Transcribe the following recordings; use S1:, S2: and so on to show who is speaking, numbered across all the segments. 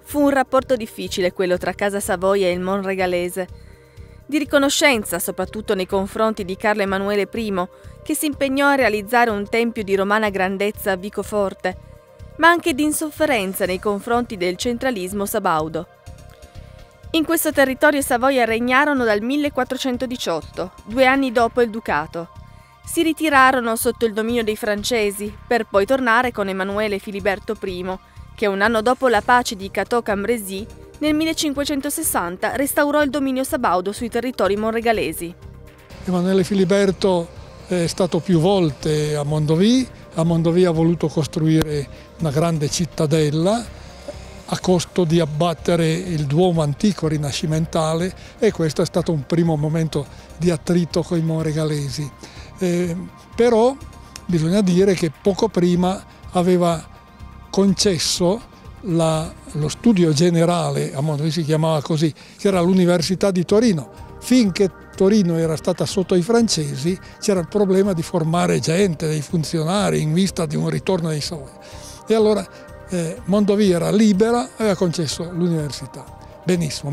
S1: Fu un rapporto difficile quello tra Casa Savoia e il Monregalese, di riconoscenza soprattutto nei confronti di Carlo Emanuele I, che si impegnò a realizzare un tempio di romana grandezza a Vicoforte, ma anche di insofferenza nei confronti del centralismo sabaudo. In questo territorio i Savoia regnarono dal 1418, 2 anni dopo il ducato. Si ritirarono sotto il dominio dei francesi, per poi tornare con Emanuele Filiberto I, che un anno dopo la pace di Cateau-Cambrésis, nel 1560 restaurò il dominio sabaudo sui territori monregalesi.
S2: Emanuele Filiberto è stato più volte a Mondovì ha voluto costruire una grande cittadella a costo di abbattere il Duomo antico rinascimentale, e questo è stato un primo momento di attrito con i monregalesi. Però bisogna dire che poco prima aveva concesso lo studio generale, a Mondovì si chiamava così, che era l'Università di Torino. Finché Torino era stata sotto i francesi c'era il problema di formare gente, dei funzionari, in vista di un ritorno dei Savoia. E allora Mondovì era libera e aveva concesso l'università. Benissimo,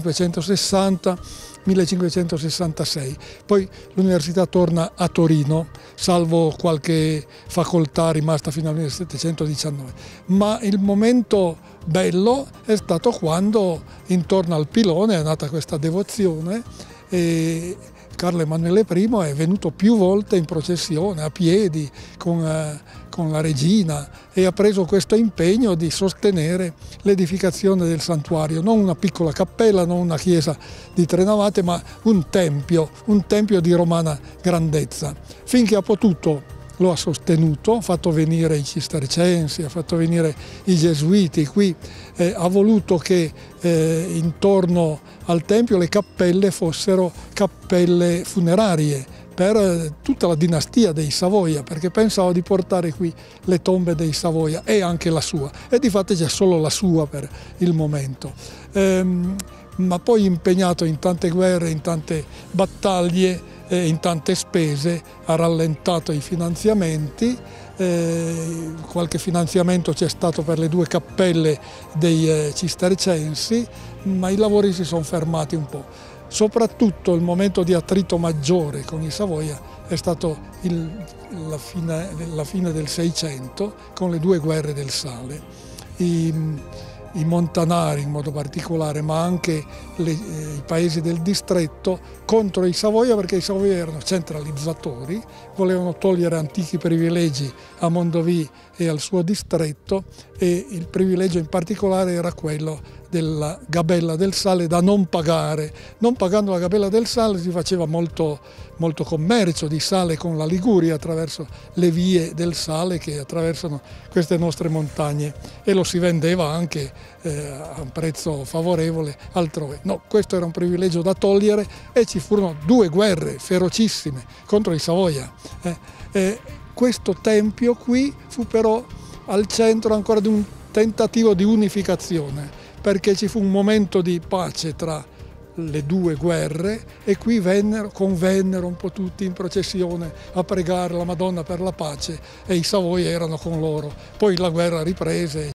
S2: 1560-1566. Poi l'università torna a Torino, salvo qualche facoltà rimasta fino al 1719. Ma il momento bello è stato quando intorno al pilone è nata questa devozione e Carlo Emanuele I è venuto più volte in processione, a piedi, con la regina, e ha preso questo impegno di sostenere l'edificazione del santuario, non una piccola cappella, non una chiesa di 3 navate, ma un tempio di romana grandezza. Finché ha potuto lo ha sostenuto, ha fatto venire i cistercensi, ha fatto venire i gesuiti qui, ha voluto che intorno al tempio le cappelle fossero cappelle funerarie per tutta la dinastia dei Savoia, perché pensava di portare qui le tombe dei Savoia e anche la sua, e difatti c'è solo la sua per il momento. Ma poi impegnato in tante guerre, in tante battaglie, in tante spese, ha rallentato i finanziamenti. Qualche finanziamento c'è stato per le 2 cappelle dei cistercensi, ma i lavori si sono fermati un po'. Soprattutto il momento di attrito maggiore con i Savoia è stato la fine del 600, con le 2 guerre del sale. I montanari in modo particolare, ma anche i paesi del distretto, contro i Savoia, perché i Savoia erano centralizzatori, volevano togliere antichi privilegi a Mondovì e al suo distretto, e il privilegio in particolare era quello della gabella del sale da non pagare. Non pagando la gabella del sale si faceva molto commercio di sale con la Liguria attraverso le vie del sale che attraversano queste nostre montagne, e lo si vendeva anche a un prezzo favorevole altrove. No, questo era un privilegio da togliere, e ci furono 2 guerre ferocissime contro i Savoia. Questo tempio qui fu però al centro ancora di un tentativo di unificazione, perché ci fu un momento di pace tra le 2 guerre, e qui convennero un po' tutti in processione a pregare la Madonna per la pace, e i Savoia erano con loro. Poi la guerra riprese.